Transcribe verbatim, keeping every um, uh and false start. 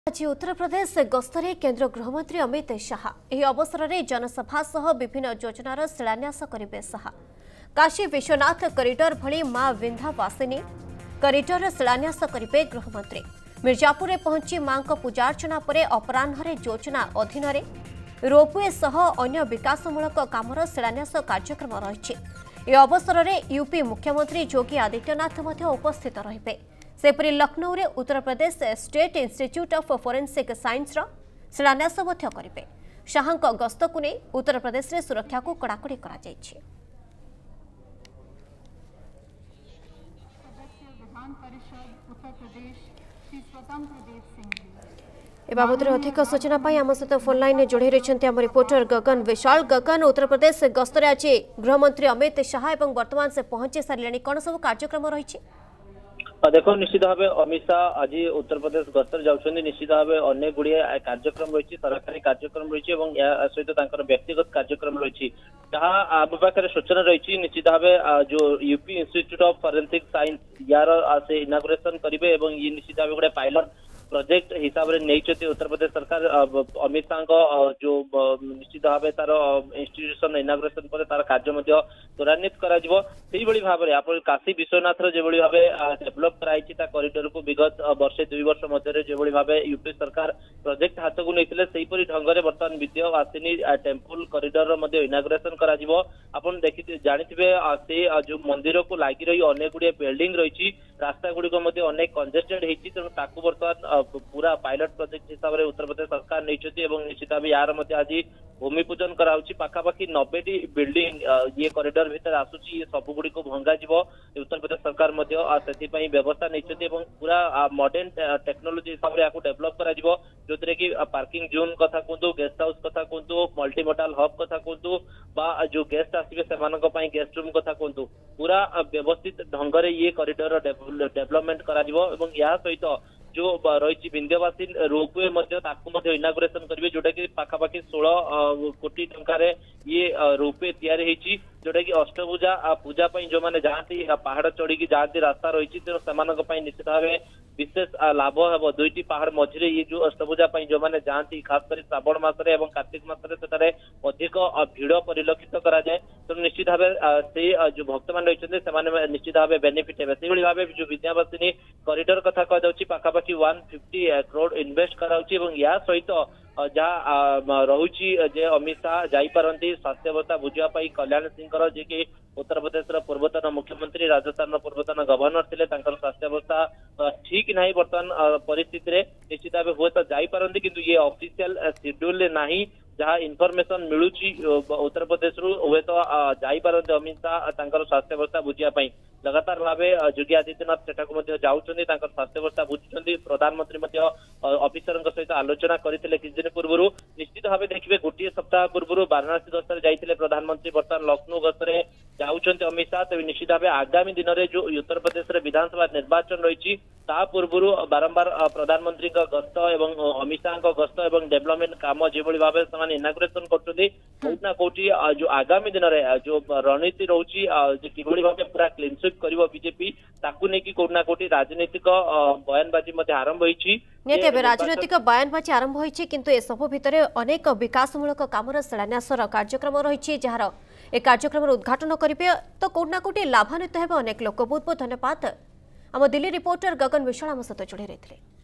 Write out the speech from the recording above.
आज उत्तर प्रदेश गस्तरे केंद्र गृहमंत्री अमित शाह यह अवसर में जनसभा सह विभिन्न योजनार शिलान्यास करेंगे। शाह काशी विश्वनाथ कॉरिडोर भली मां विंध्यवासिनी कॉरिडोर शिलान्यास करेंगे। गृहमंत्री मिर्जापुर पहुंची मां पूजार्चना पर अपराह्न योजना अधीन रोपवे सह अन्य विकासमूलक कामर शिलान्यास कार्यक्रम रही। यह अवसर में यूपी मुख्यमंत्री योगी आदित्यनाथ उपस्थित रहे। सेपरी लखनऊ रे Uttar Pradesh state institute of forensic science शिलान्यास करेंगे। शाह गस्त को नहीं उत्तर प्रदेश रे सुरक्षा को कड़ाकड़ी करा जायछि। ए बाबद अधिक सूचना आम सहित फोन लाइन जोड़ी रही आम रिपोर्टर गगन विशाल। गगन, उत्तर प्रदेश गस्तरे आज गृहमंत्री अमित शाह एवं वर्तमान से पहुंची सारे कौन सब कार्यक्रम रही? देखो निश्चित भाव अमित शाह आज उत्तर प्रदेश गस्तर जाउछन्ती। निश्चित भाव अनेक गुड़िए कार्यक्रम रही, सरकारी कार्यक्रम रही और सहित व्यक्तिगत कार्यक्रम रही जहाँ आम पाखे सूचना रही। निश्चित भाव जो UP institute of forensic science यार से इनागुरेशन करेंगे और ये निश्चित भाव गोटे पायलट प्रोजेक्ट हिसाब से नहीं उत्तर प्रदेश सरकार। अमित शाह जो निश्चित भाव तार इंस्टीट्यूशन इनागुरेशन पर तार कार्य त्वरान्वित कर भाव में आप काशी विश्वनाथ जो भाव डेभलप कराई कॉरिडोर को विगत वर्षे दुई वर्ष मध्य जो भाव यूपी सरकार प्रोजेक्ट हाथ को नहीं सेहीपरि ढंग से बर्तमान विंध्यवासिनी टेम्पल कॉरिडोर इनागुरेशन कर देखी जानी से जो मंदिर को लगी रही अनेक गुड़िए बिल्डिंग रही रास्ता गुड़िक अनेक कंजेस्टेड होती तेणु बर्तमान पूरा पायलट प्रोजेक्ट हिसाब से उत्तर प्रदेश सरकार नहीं निश्चित भाव यार आज भूमि पूजन कराउछि। पाखापाखि नब्बे बिल्डिंग ये कॉरिडोर भीतर आसुची ये सब गुड़ी को भंगा जीवो उत्तर प्रदेश सरकार से व्यवस्था नहीं पूरा मॉडर्न टेक्नोलोजी हिसाब से डेभलप करा जीवो जोथिरे कि पार्किंग जोन कथा कहतु, गेस्ट हाउस कथा कहतु, मल्टीमोडाल हब कथा कहतु बा जो गेस्ट आसिबे सेमानक पई गेस्ट रूम कथा कहतु पूरा व्यवस्थित ढंग से ये कॉरिडोर डेभलपमेंट करा जीवो एवं या सहित जो रही विंध्यवासिनी रोपवे इनागुरेशन करेंगे जोटा कि पाखापाखि सोलह कोटी टंकार ये रोपवे तैयारी जोटा कि अष्टभुजा पूजा जो मैंने जाती पहाड़ चढ़ी जाती रास्ता रही तेणु से निश्चित भाव विशेष लाभ हम दुईटी पहाड़ मझे ये जो अष्टभुजा जो मैंने जाती खास कर श्रावण मसरे और कार्तिक मसरे से अधिक भिड़ परिलक्षित कराए तेणु निश्चित भाव से जो भक्त मान रही निश्चित भाव बेनिफिट है। से भाव जो विंध्यवासिनी कॉरिडोर कथा कहुच्छी पाखापाखि वन फिफ्टी करोड़ इन्वेस्ट कराउछि या सहित जहाँ रही अमित शाह जापारती स्वास्थ्य अवस्था बुझापी कल्याण सिंह जी की उत्तर प्रदेश पूर्वतन मुख्यमंत्री राजस्थान पूर्वतन गवर्नर थे स्वास्थ्य अवस्था ठीक नहीं बर्तमान परिस्थिति रे निश्चित भाव हुए तो जापारती किंतु ये ऑफिशियल शेड्यूल नहीं जहाँ इनफॉरमेशन मिलूची उत्तर प्रदेश रु हुए तो जापारती अमित शाह स्वास्थ्य अवस्था बुझापी लगातार भाव योगी आदित्यनाथ सेठाकू जाऊँगी स्वास्थ्य अवस्था बुझुंट प्रधानमंत्री अफिसर सहित आलोचना करते किसी दिन पूर्व निश्चित भाव देखिए गोटे सप्ताह पूर्व वाराणसी गस्तर जाते प्रधानमंत्री बर्तमान लखनऊ गस्तर जाऊँच अमित शाह तेज निश्चित भाव आगामी दिन में जो उत्तर प्रदेश विधानसभा निर्वाचन रही पूर्व बारंबार प्रधानमंत्री गस्त और अमित शाह गस्त और डेभलपमेंट काम जो भाव से इनागुरेशन करना कौटी जो आगामी दिन में जो रणनीति रोची कि भाव पूरा क्लीन स्वीप कर बीजेपी ताकू नहीं कौटना कौटी राजनीतिक बयानबाजी आरंभ होती राजनैतिक बयानबाजी आरंभ होती किंतु ए सब भितर अनेक विकासमूलक कामर शिलान्यास कार्यक्रम रही जार ए कार्यक्रम उद्घाटन करेंगे तो कौटना कौटी लाभान्वित होगा अनेक लोक। बहुत बहुत धन्यवाद आम दिल्ली रिपोर्टर गगन विशाल आम सहित जोड़ी रही।